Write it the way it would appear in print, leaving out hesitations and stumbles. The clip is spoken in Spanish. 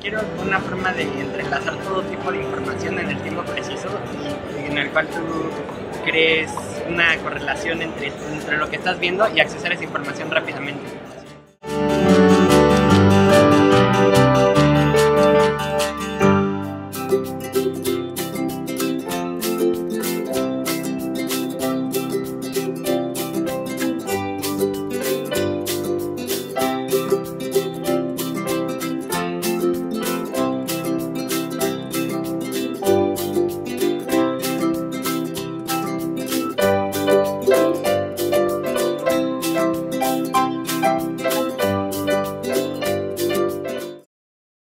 refiero a una forma de entrelazar todo tipo de información en el tiempo preciso y en el cual tú crees una correlación entre lo que estás viendo y accesar a esa información rápidamente.